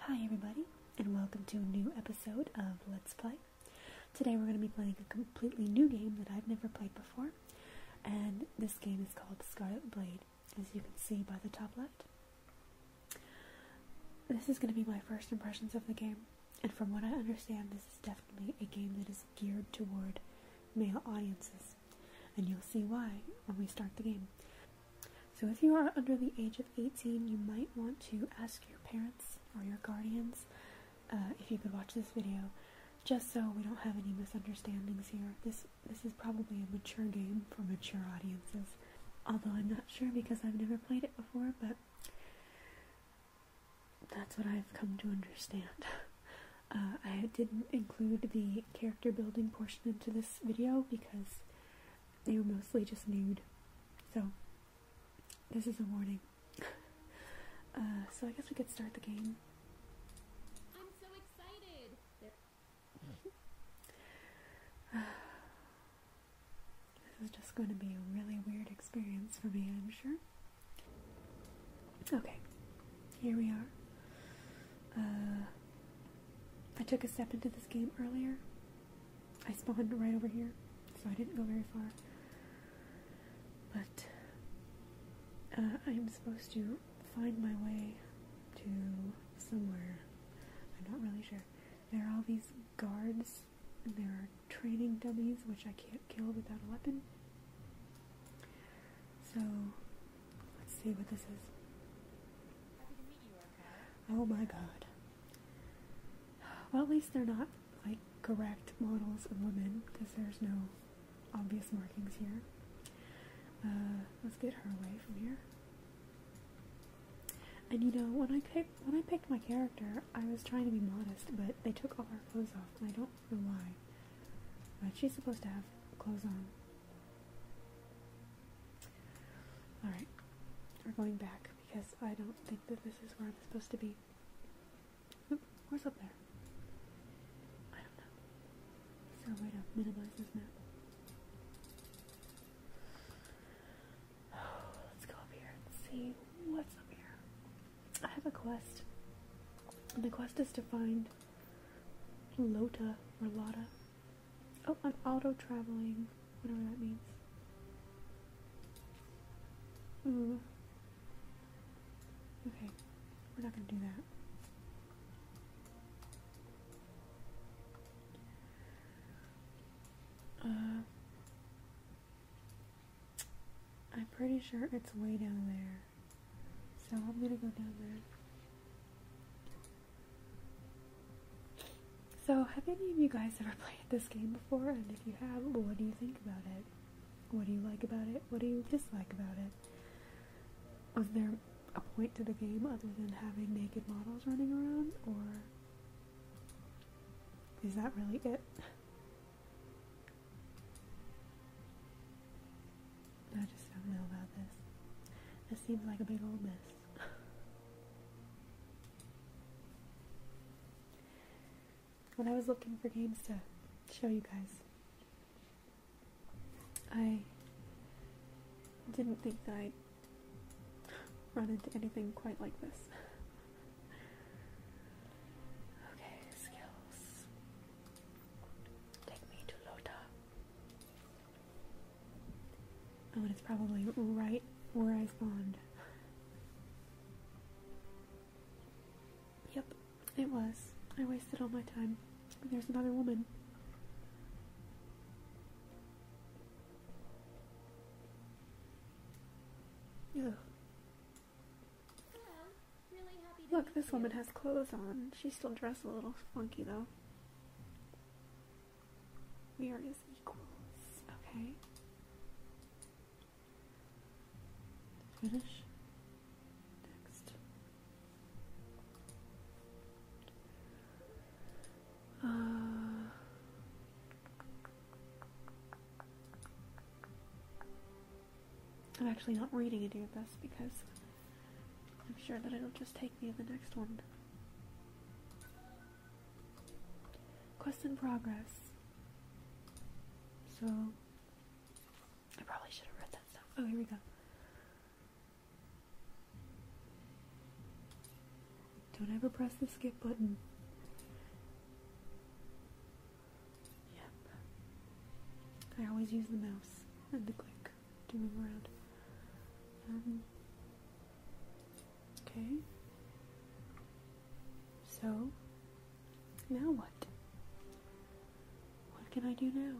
Hi everybody, and welcome to a new episode of Let's Play. Today we're going to be playing a completely new game that I've never played before, and this game is called Scarlet, as you can see by the top left. This is going to be my first impressions of the game, and from what I understand, this is definitely a game that is geared toward male audiences, and you'll see why when we start the game. So if you are under the age of 18, you might want to ask your parents or your guardians if you could watch this video, just so we don't have any misunderstandings here. This is probably a mature game for mature audiences, although I'm not sure because I've never played it before, but that's what I've come to understand. I didn't include the character building portion into this video because they were mostly just nude, so this is a warning. So I guess we could start the game. I'm so excited! This is just going to be a really weird experience for me, I'm sure. Okay, here we are. I took a step into this game earlier. I spawned right over here, so I didn't go very far. But I am supposed to find my way to somewhere. I'm not really sure. There are all these guards, and there are training dummies, which I can't kill without a weapon. So, let's see what this is. Happy to meet you, Arcana. Oh my god. Well, at least they're not, like, correct models of women, because there's no obvious markings here. Let's get her away from here. And you know, when I picked my character, I was trying to be modest, but they took all her clothes off, and I don't know why. But she's supposed to have clothes on. Alright, we're going back, because I don't think that this is where I'm supposed to be. Oop, where's up there? I don't know. Is there a way to minimize this map? Let's go up here and see what's up here. I have a quest, and the quest is to find Lota or Lotta. Oh, I'm auto-traveling, whatever that means. Ooh. Okay, we're not gonna do that. I'm pretty sure it's way down there. So I'm gonna go down there. So, have any of you guys ever played this game before? And if you have, what do you think about it? What do you like about it? What do you dislike about it? Was there a point to the game other than having naked models running around? Or is that really it? I just don't know about this. This seems like a big old mess. When I was looking for games to show you guys, I didn't think that I'd run into anything quite like this. Okay, skills. Take me to Lota. Oh, and it's probably right where I spawned. Yep, it was. I wasted all my time. There's another woman. Ugh. Hello. Really happy to Look, meet this you. woman has clothes on. She's still dressed a little funky though. We are as equals. Okay. Finish. Next. I'm actually not reading any of this because I'm sure that it'll just take me to the next one. Quest in progress. So, I probably should have read that stuff. Oh, here we go. Don't ever press the skip button. Yep. I always use the mouse and the click to move around. Okay. So, now what? What can I do now?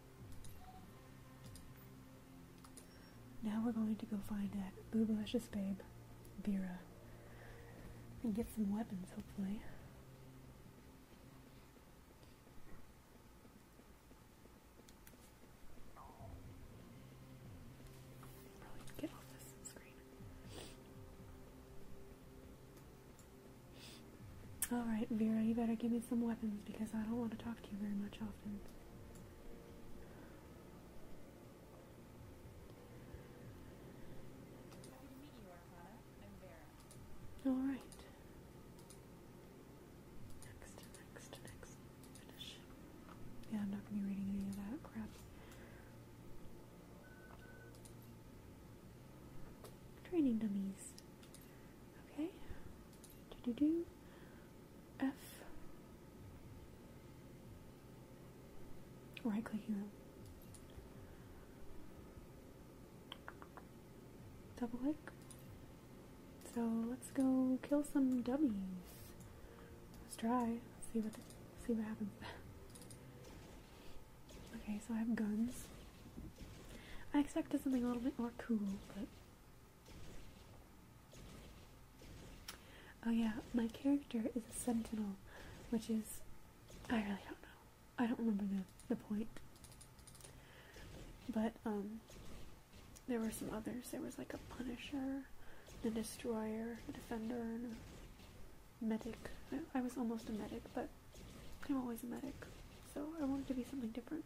Now we're going to go find that boobalicious babe, Vera, and get some weapons, hopefully. Get off this screen. Alright, Vera, you better give me some weapons because I don't want to talk to you very much often. Happy to meet you, Arcana. I'm Vera. Alright. Next. Finish. Yeah, I'm not going to be reading any of that crap. Training dummies. Okay. F. Right clicking them. Double click. So let's go kill some dummies. Let's try. See what happens. Okay, so I have guns. I expected something a little bit more cool, but oh yeah, my character is a sentinel, which is, I really don't know. I don't remember the point. But, there were some others. There was like a Punisher, a Destroyer, a Defender, and a Medic. I was almost a Medic, but I'm always a Medic, so I wanted to be something different.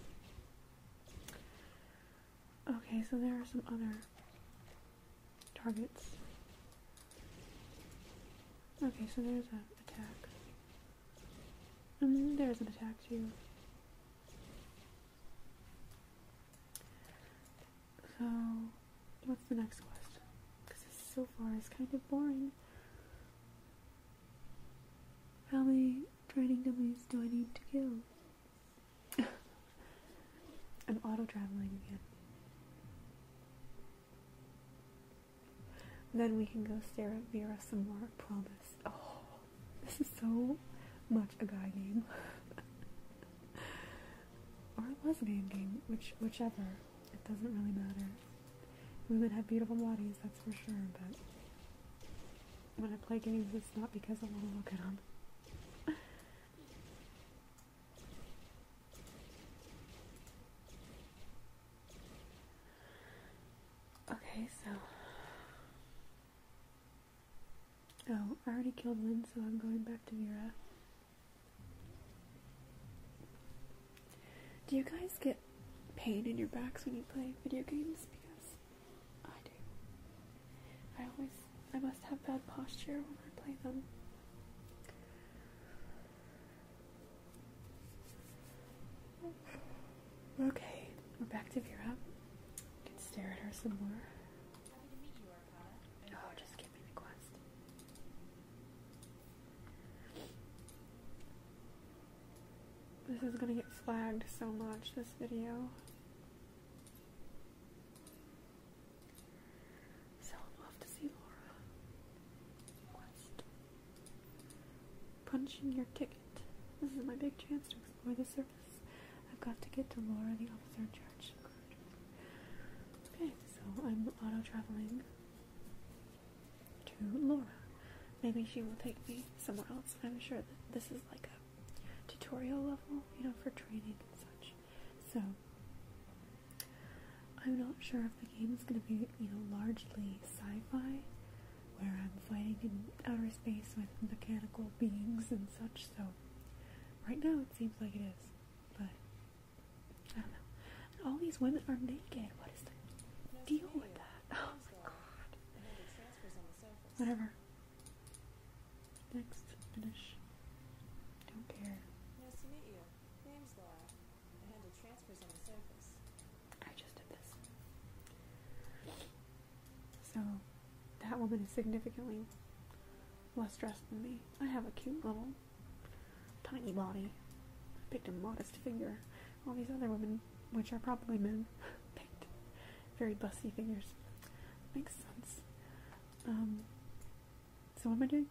Okay, so there are some other targets. Okay, so there's an attack. And there's an attack too. So, what's the next quest? Because this so far is kind of boring. How many training dummies do I need to kill? I'm auto-traveling again. Then we can go stare at Vera some more, I promise. Oh, this is so much a guy game. Or a lesbian game, whichever. It doesn't really matter. Women have beautiful bodies, that's for sure, but when I play games, it's not because I want to look at them. Okay, so oh, I already killed Lynn, so I'm going back to Vera. Do you guys get pain in your backs when you play video games? Because I do. I must have bad posture when I play them. Okay, we're back to Vera. We can stare at her some more. Happy to meet you, Arcana. Oh, just give me the quest. This is gonna get flagged so much, this video. So I'll have to see Laura. Quest. Punching your ticket. This is my big chance to explore the surface. I've got to get to Laura, the officer in charge. Okay, so I'm auto-traveling to Laura. Maybe she will take me somewhere else. I'm sure that this is like a tutorial level, you know, for training and such. So, I'm not sure if the game is going to be, you know, largely sci-fi, where I'm fighting in outer space with mechanical beings and such, so right now it seems like it is, but I don't know. And all these women are naked. What is the deal with that? Oh my god. Whatever. Next. Finish. Don't care. Nice to meet you. Name's Laura. I handle transfers on the surface. I just did this. So, that woman is significantly less dressed than me. I have a cute little tiny body. I picked a modest figure. All these other women, which are probably men, picked very busty figures. Makes sense. So what am I doing?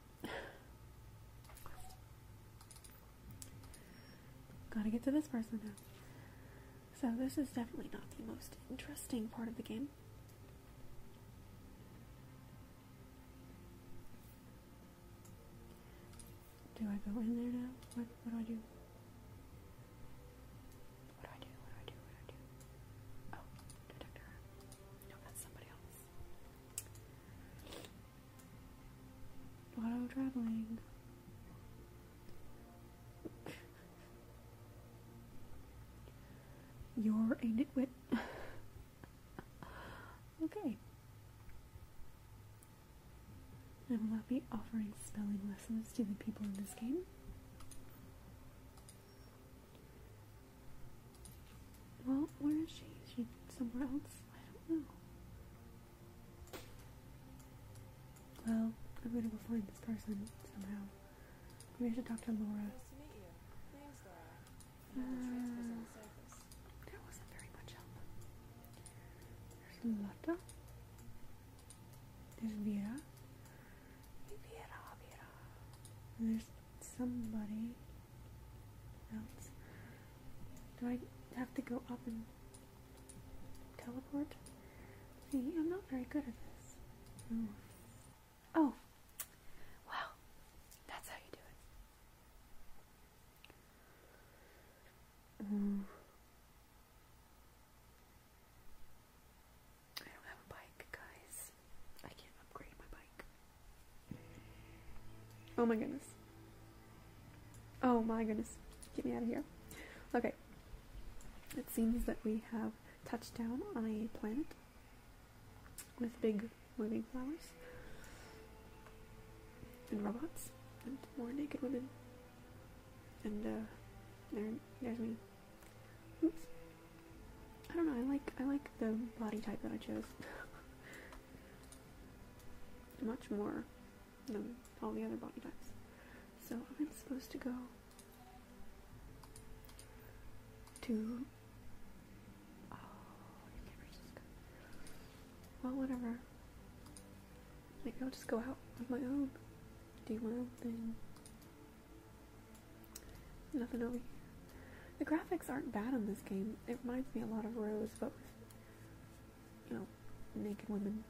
Gotta get to this person now. So this is definitely not the most interesting part of the game. Do I go in there now? What do I do? What do I do? Oh, detector. No, that's somebody else. Auto traveling. You're a nitwit. Okay. I will not be offering spelling lessons to the people in this game. Well, where is she? Is she somewhere else? I don't know. Well, I'm gonna go find this person somehow. Maybe I should talk to Laura. Nice to meet you. Name's Laura. I handle transfers on the surface. There wasn't very much help. There's Lotta. There's Vera. Vera. And there's somebody else. Do I have to go up and teleport? See, I'm not very good at this. Oh. Wow. That's how you do it. I don't have a bike, guys. I can't upgrade my bike. Oh my goodness. Oh my goodness. Get me out of here. Okay. It seems that we have touched down on a planet with big moving flowers and robots and more naked women. And there's me. Oops. I don't know, I like the body type that I chose. Much more than all the other body types. So I'm supposed to go to... Oh, you can't reach this guy. Well, whatever. Maybe I'll just go out with my own. Do my own thing. Nothing over here. The graphics aren't bad in this game. It reminds me a lot of Rose, but with, you know, naked women.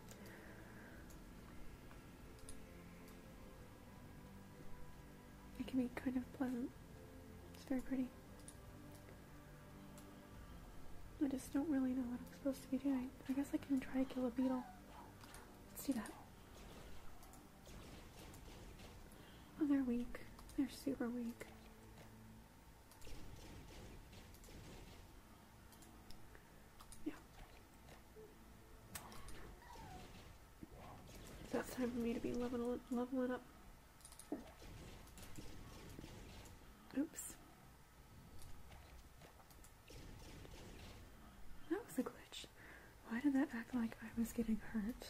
It can be kind of pleasant. It's very pretty. I just don't really know what I'm supposed to be doing. I guess I can try to kill a beetle. Let's do that. Oh, they're weak. They're super weak. Yeah. So it's time for me to be leveling up. Oops. That was a glitch. Why did that act like I was getting hurt?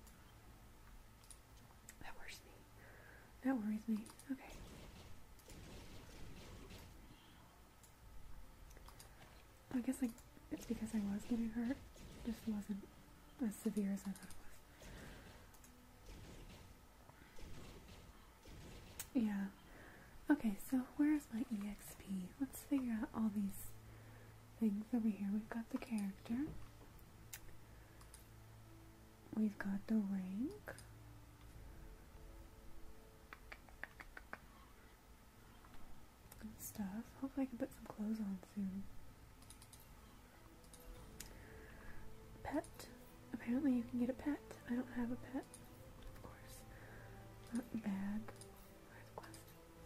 That worries me. That worries me. Okay. I guess it's because I was getting hurt. It just wasn't as severe as I thought it was. Yeah. Okay, so where's my EXP? Let's figure out all these things over here. We've got the character. We've got the rank. And stuff. Hopefully I can put some clothes on soon. Pet. Apparently you can get a pet. I don't have a pet. Of course. Bag. Where's quest?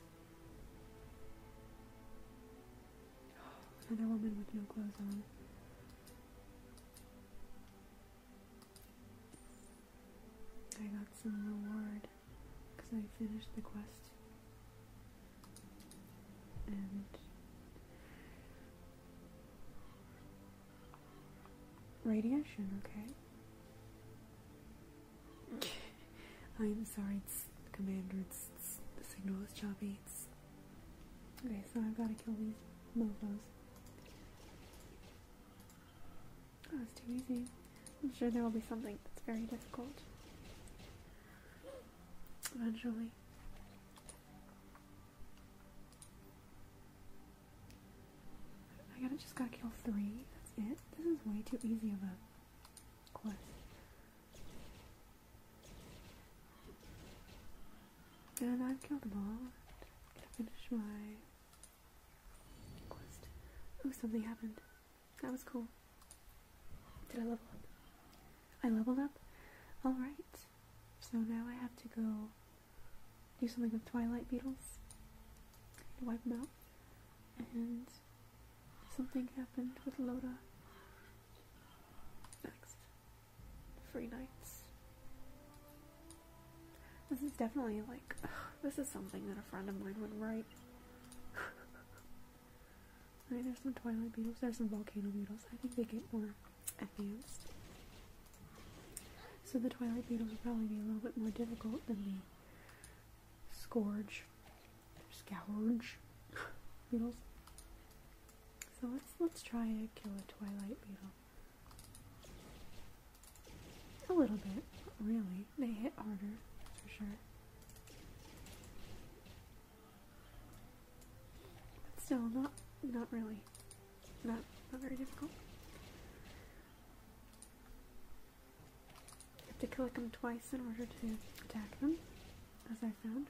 Another woman with no clothes on. I got some reward because I finished the quest. And radiation, okay. I'm sorry, it's commander. The signal is choppy. Okay, so I've got to kill these mofos. Oh, it's too easy. I'm sure there will be something that's very difficult. Eventually. Just gotta kill 3. That's it. This is way too easy of a quest. And I've killed them all. Gotta finish my quest. Ooh, something happened. That was cool. Did I level up? I leveled up? Alright. So now I have to go do something with Twilight Beetles. Wipe them out. And something happened with Loda. Next. Free nights. This is definitely like, this is something that a friend of mine would write. Alright, there's some Twilight Beetles, there's some Volcano Beetles. I think they get more advanced. So the Twilight Beetles will probably be a little bit more difficult than the Scourge Beetles. So let's try to kill a Twilight Beetle. A little bit, not really. They hit harder, for sure. But still, not really. Not very difficult. You have to click them twice in order to attack them, as I found.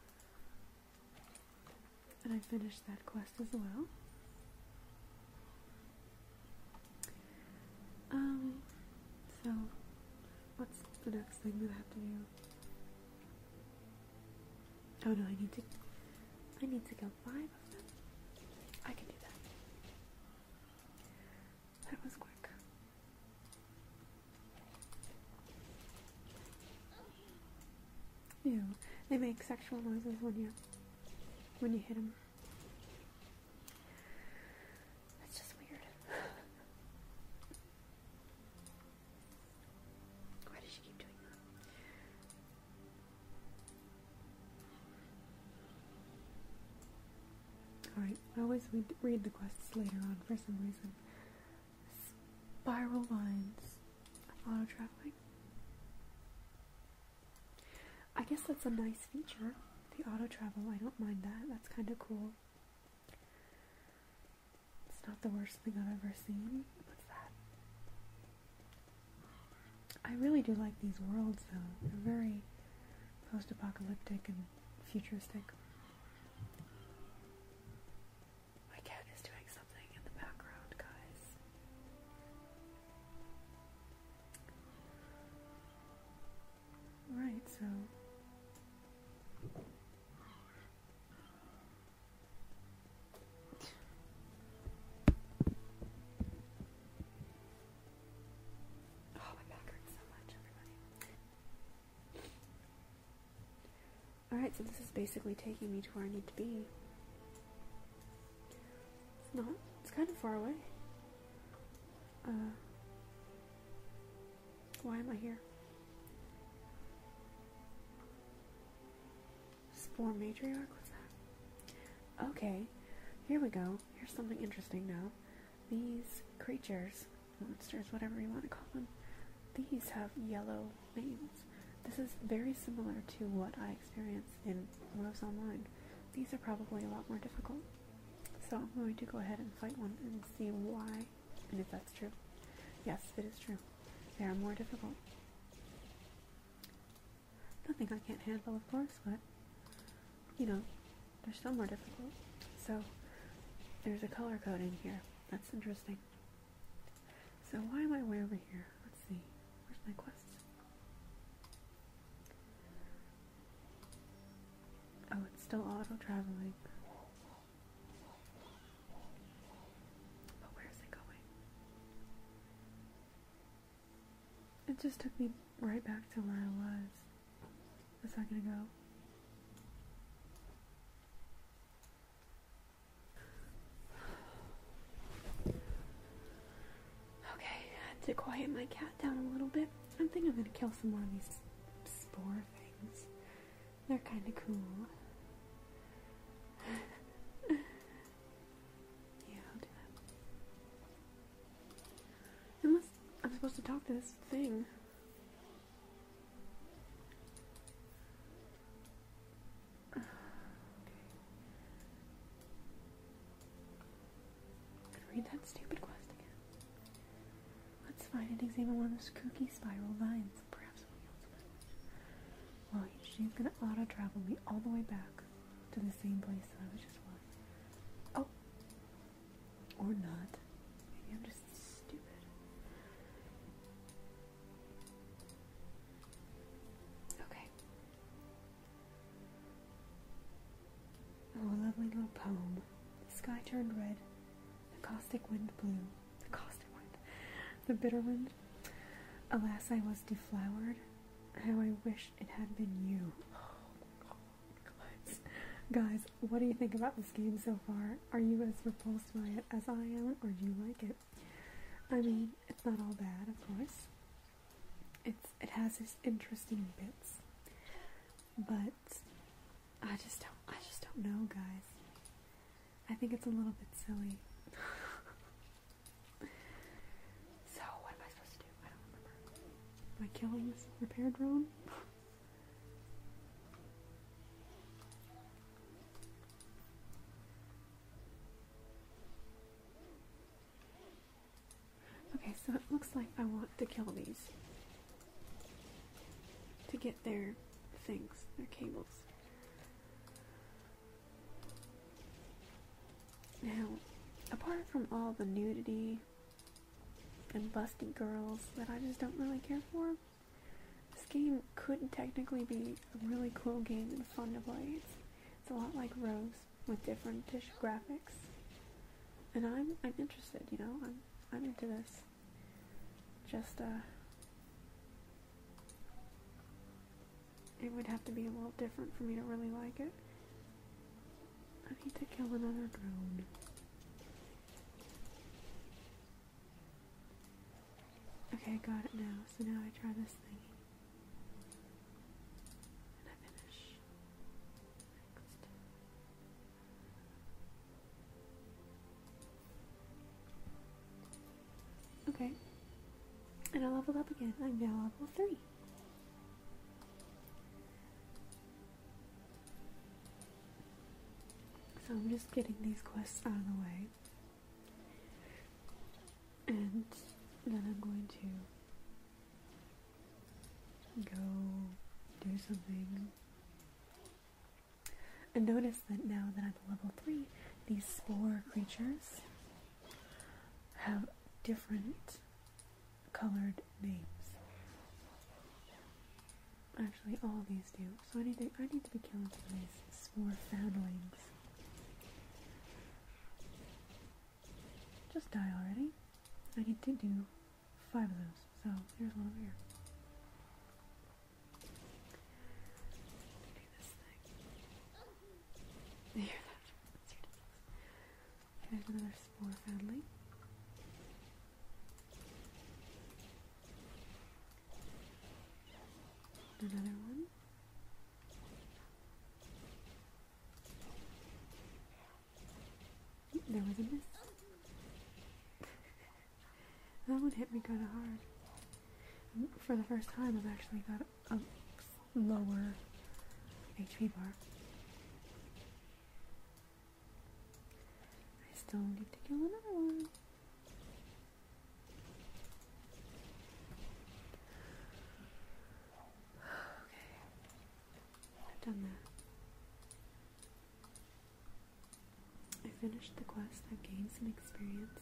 And I finished that quest as well. So, what's the next thing that I have to do? Oh no, I need to kill 5 of them. I can do that. That was quick. Ew, they make sexual noises when you hit them. That's just weird. Why does she keep doing that? Alright, I always read the quests later on for some reason. Spiral lines. Auto traveling. I guess that's a nice feature. The auto travel, I don't mind that. That's kind of cool. It's not the worst thing I've ever seen. What's that? I really do like these worlds though. They're very post-apocalyptic and futuristic. My cat is doing something in the background, guys. Right, so alright, so this is basically taking me to where I need to be. It's kind of far away. Why am I here? Spore Matriarch, what's that? Okay, here we go. Here's something interesting now. These creatures, monsters, whatever you want to call them, these have yellow names. This is very similar to what I experienced in Rose Online. These are probably a lot more difficult. So I'm going to go ahead and fight one and see why, and if that's true. Yes, it is true. They are more difficult. Nothing I can't handle, of course, but, you know, they're still more difficult. So, there's a color coding here. That's interesting. So why am I way over here? Let's see. Where's my quests? Oh, it's still auto-traveling. But where is it going? It just took me right back to where I was a second ago. Okay, I had to quiet my cat down a little bit. I think I'm gonna kill some more of these spore things. They're kind of cool. Yeah, I'll do that. Unless I'm supposed to talk to this thing. Okay. Read that stupid quest again. Let's find and examine one of those kooky spiral vines. Perhaps we'll yield some knowledge. Well, she's gonna auto-travel me all the way back to the same place that I was just was. Oh! Or not. Maybe I'm just stupid. Okay. Oh, a lovely little poem. The sky turned red. The caustic wind blew. The caustic wind. The bitter wind. Alas, I was deflowered. How I wish it had been you. Oh, guys, what do you think about this game so far? Are you as repulsed by it as I am, or do you like it? I mean, it's not all bad, of course. It has its interesting bits, but I just don't know, guys. I think it's a little bit silly. So, what am I supposed to do? I don't remember. Am I killing this repair drone? Okay, so it looks like I want to kill these to get their things, their cables. Now, apart from all the nudity and busty girls that I just don't really care for, this game could technically be a really cool game and fun to play. It's a lot like Rose with different-ish graphics, and I'm interested. You know, I'm into this. Just it would have to be a little different for me to really like it. I need to kill another drone. Okay, I got it now. So now I try this thing. And I finish. Next. Okay. And I leveled up again. I'm now level 3. So I'm just getting these quests out of the way. And then I'm going to go do something. And notice that now that I'm level 3, these spore creatures have different colored names. Actually, all of these do. So I need to be killing some of these spore foundlings. Just die already. I need to do 5 of those. So here's one over here. Do this thing. Here, that's ridiculous. Here's another spore foundling. Another one. There was a miss. That one hit me kind of hard. For the first time, I've actually got a lower HP bar. I still need to kill another one. Okay. I've done that. I finished the quest. I've gained some experience.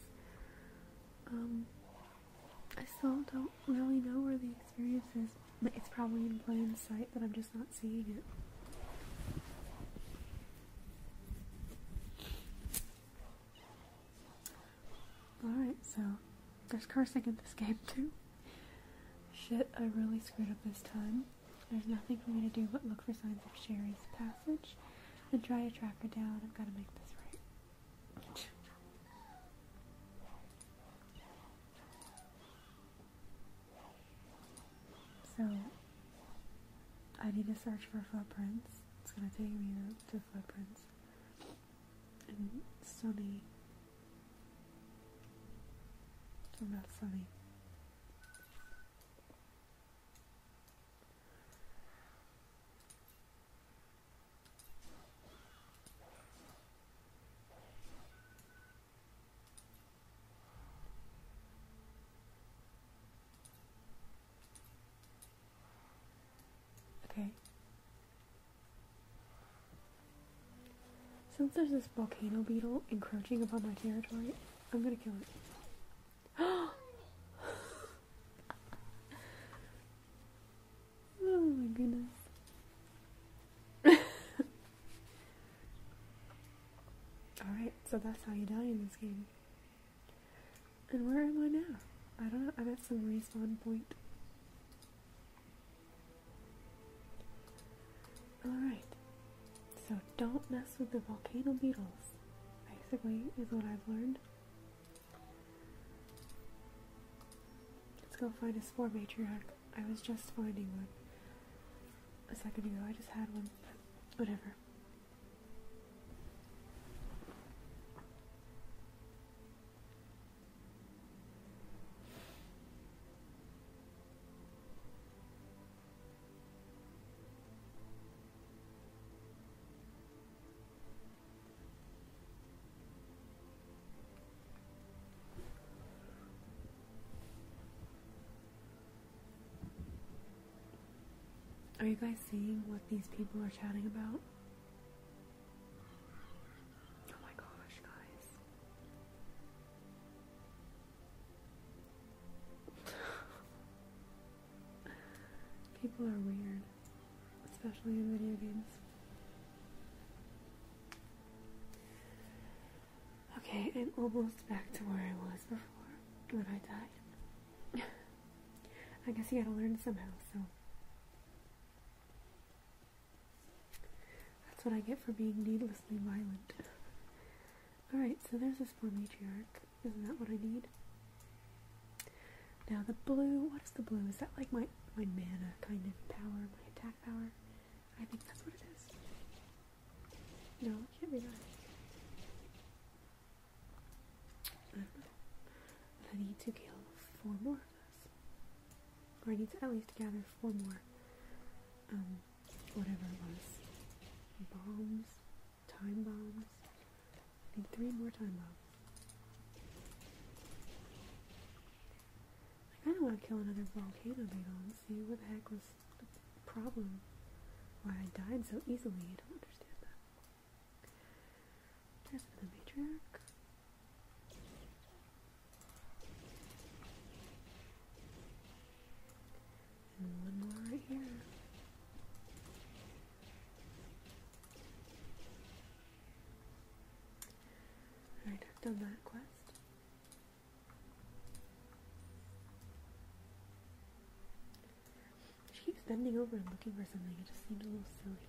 I still don't really know where the experience is. It's probably in plain sight, but I'm just not seeing it. Alright, so there's cursing in this game too. Shit, I really screwed up this time. There's nothing for me to do but look for signs of Sherry's passage and try to track her down. I've got to make this right. So, I need to search for footprints. It's gonna take me to footprints. And Sunny. Something about Sunny. Okay. Since there's this volcano beetle encroaching upon my territory, I'm gonna kill it. Oh my goodness. Alright, so that's how you die in this game. And where am I now? I don't know, I'm at some respawn point. Alright. So don't mess with the volcano beetles, basically, is what I've learned. Let's go find a spore matriarch. I was just finding one a second ago. I just had one, but whatever. Are you guys seeing what these people are chatting about? Oh my gosh, guys. People are weird, especially in video games. Okay, I'm almost back to where I was before when I died. I guess you gotta learn somehow, so. That's what I get for being needlessly violent. Alright, so there's a spore matriarch. Isn't that what I need? Now the blue, what is the blue? Is that like my mana kind of power, my attack power? I think that's what it is. No, it can't be that. I don't know. But I need to kill 4 more of those. Or I need to at least gather 4 more, whatever it was. Bombs, time bombs. I need 3 more time bombs. I kinda wanna kill another volcano beetle and see what the heck was the problem. Why I died so easily. I don't understand that. There's another matriarch. And 1 more right here. Alright, I've done that quest. She keeps bending over and looking for something. It just seems a little silly.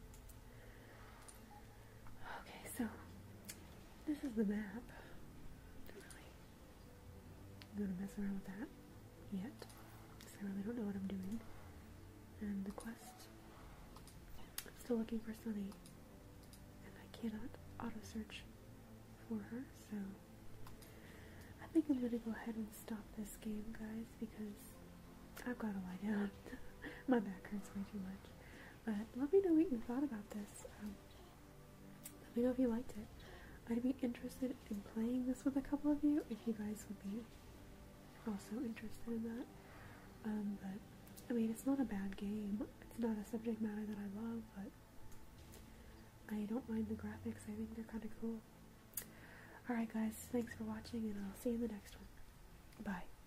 Okay, so this is the map. Don't really gonna mess around with that yet, because I really don't know what I'm doing. And the quest, I'm still looking for Sunny, and I cannot auto-search for her, so I think I'm gonna go ahead and stop this game, guys, because I've gotta lie down. My back hurts way too much. But let me know what you thought about this. Let me know if you liked it. I'd be interested in playing this with a couple of you if you guys would be also interested in that. But I mean, it's not a bad game. It's not a subject matter that I love, but I don't mind the graphics. I think they're kind of cool. Alright guys, thanks for watching, and I'll see you in the next one. Bye.